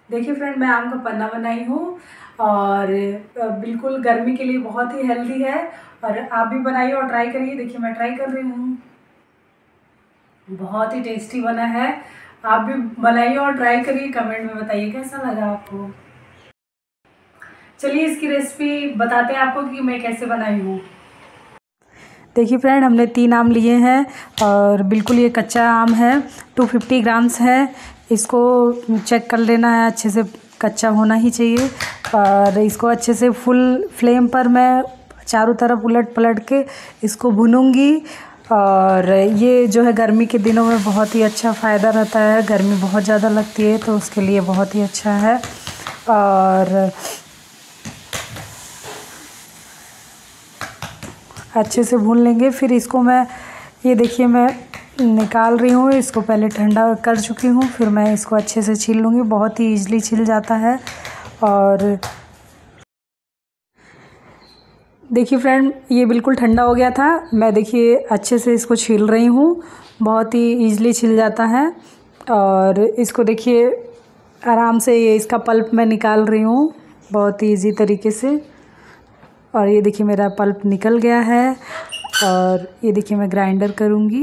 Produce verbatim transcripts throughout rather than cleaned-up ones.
देखिए फ्रेंड, मैं आम का पन्ना बनाई हूँ और बिल्कुल गर्मी के लिए बहुत ही हेल्दी है और आप भी बनाइए और ट्राई करिए। देखिए मैं ट्राई कर रही हूँ, बहुत ही टेस्टी बना है। आप भी बनाइए और ट्राई करिए, कमेंट में बताइए कैसा लगा आपको। चलिए इसकी रेसिपी बताते हैं आपको कि मैं कैसे बनाई हूँ। देखिए फ्रेंड, हमने तीन आम लिए हैं और बिल्कुल ये कच्चा आम है, टू फिफ्टी ग्राम्स है। इसको चेक कर लेना है, अच्छे से कच्चा होना ही चाहिए। और इसको अच्छे से फुल फ्लेम पर मैं चारों तरफ उलट पलट के इसको भूनूंगी। और ये जो है गर्मी के दिनों में बहुत ही अच्छा फ़ायदा रहता है, गर्मी बहुत ज़्यादा लगती है तो उसके लिए बहुत ही अच्छा है। और अच्छे से भून लेंगे, फिर इसको मैं ये देखिए मैं निकाल रही हूँ। इसको पहले ठंडा कर चुकी हूँ, फिर मैं इसको अच्छे से छील लूँगी। बहुत ही ईजिली छिल जाता है। और देखिए फ्रेंड, ये बिल्कुल ठंडा हो गया था। मैं देखिए अच्छे से इसको छील रही हूँ, बहुत ही ईजिली छिल जाता है। और इसको देखिए आराम से ये इसका पल्प मैं निकाल रही हूँ बहुत ही ईजी तरीके से। और ये देखिए मेरा पल्प निकल गया है और ये देखिए मैं ग्राइंडर करूँगी।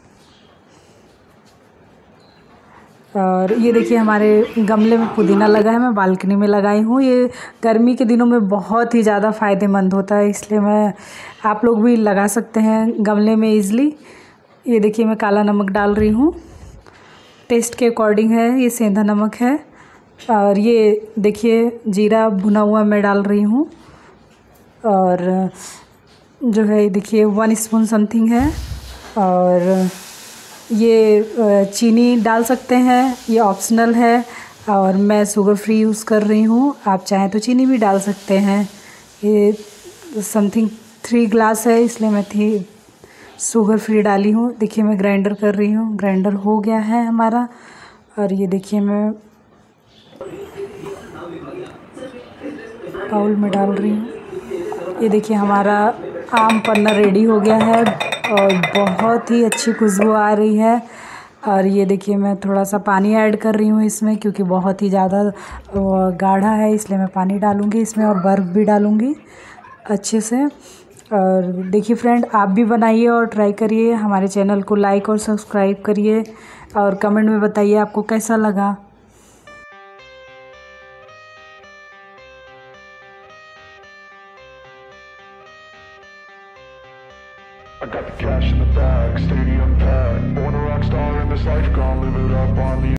और ये देखिए हमारे गमले में पुदीना लगा है, मैं बालकनी में लगाई हूँ। ये गर्मी के दिनों में बहुत ही ज़्यादा फ़ायदेमंद होता है, इसलिए मैं आप लोग भी लगा सकते हैं गमले में ईज़िली। ये देखिए मैं काला नमक डाल रही हूँ, टेस्ट के अकॉर्डिंग है, ये सेंधा नमक है। और ये देखिए जीरा भुना हुआ मैं डाल रही हूँ। और जो है देखिए वन स्पून समथिंग है। और ये चीनी डाल सकते हैं, ये ऑप्शनल है और मैं शुगर फ्री यूज़ कर रही हूँ। आप चाहें तो चीनी भी डाल सकते हैं। ये समथिंग थ्री ग्लास है, इसलिए मैं थी शुगर फ्री डाली हूँ। देखिए मैं ग्राइंडर कर रही हूँ, ग्राइंडर हो गया है हमारा। और ये देखिए मैं बाउल में डाल रही हूँ। ये देखिए हमारा आम पन्ना रेडी हो गया है और बहुत ही अच्छी खुशबू आ रही है। और ये देखिए मैं थोड़ा सा पानी ऐड कर रही हूँ इसमें, क्योंकि बहुत ही ज़्यादा गाढ़ा है, इसलिए मैं पानी डालूँगी इसमें और बर्फ़ भी डालूँगी अच्छे से। और देखिए फ्रेंड, आप भी बनाइए और ट्राई करिए। हमारे चैनल को लाइक और सब्सक्राइब करिए और कमेंट में बताइए आपको कैसा लगा। I got the cash in the bag, stadium packed. Born a rock star in this life, gonna live it up on the